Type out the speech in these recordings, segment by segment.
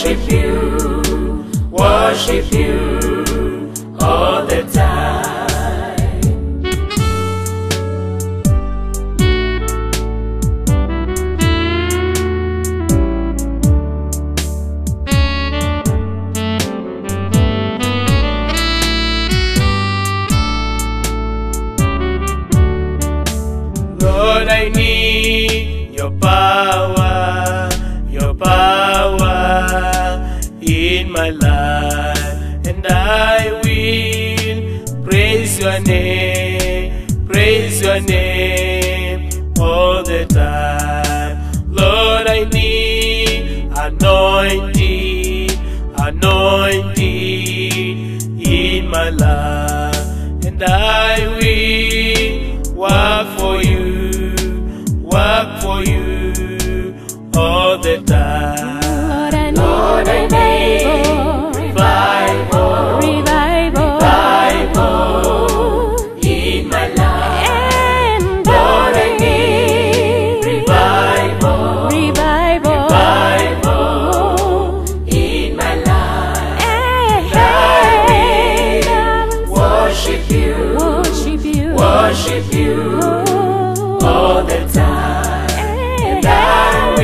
worship you all the time. Lord, I need your power in my life, and I will praise your name all the time. Lord, I need anointing in my life, and I will work for you all the time. Lord, I need revival in my life. And Lord, I need revival in my life. And I will worship you all the time. And I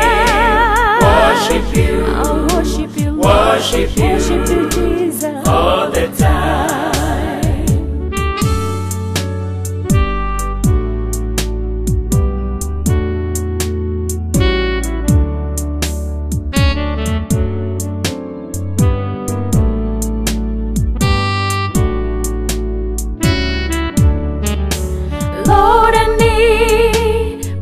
will worship you, Jesus, all the time. Lord, I need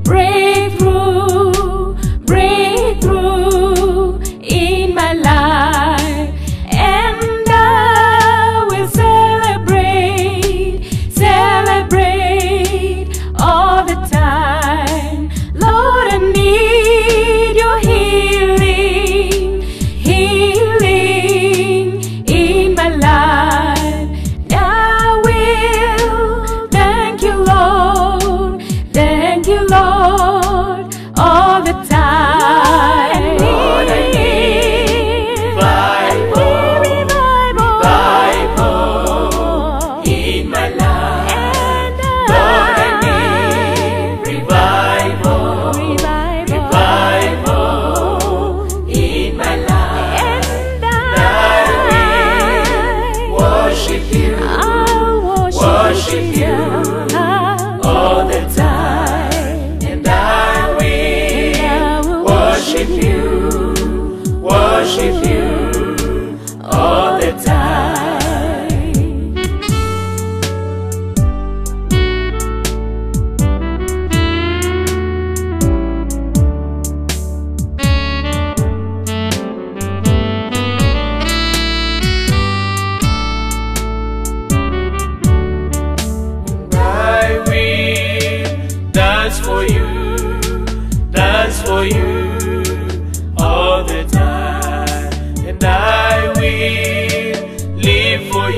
breakthrough in my life, and I will celebrate all the time. Lord, I need your healing in my life. I will thank you, Lord, all the time. Lord, I need revival in my life. Lord, I need revival in my life. And I will worship you all the time. And I will worship you all the time. I will dance for you all the time, and I will live for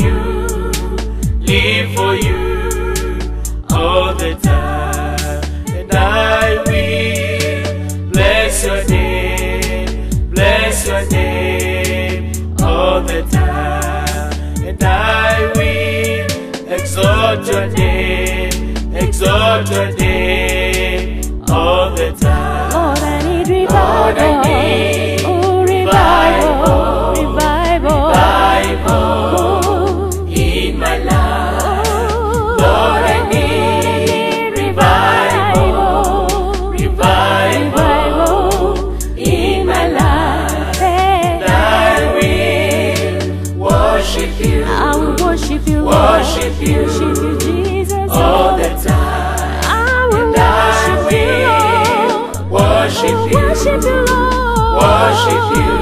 you all the time, and I will bless your name all the time, and I will exalt your name all the time. Lord, I need Lord, I need revival in my life. Lord, I need revival in my life. And I will worship you, Jesus, all the time. And I will worship you